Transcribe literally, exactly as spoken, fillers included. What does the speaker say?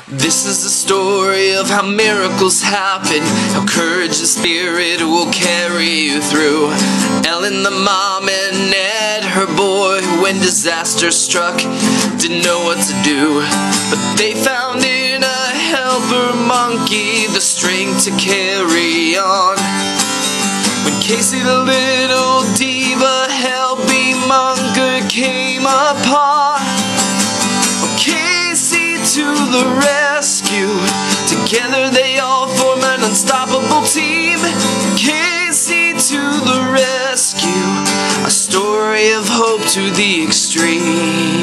This is the story of how miracles happen, how courage and spirit will carry you through. Ellen the mom and Ned, her boy, when disaster struck, didn't know what to do. But they found in a helper monkey the strength to carry on. When Kasey the little diva helping monger came upon, oh, Kasey to the rescue. Together they all form an unstoppable team. Kasey to the rescue, a story of hope to the extreme.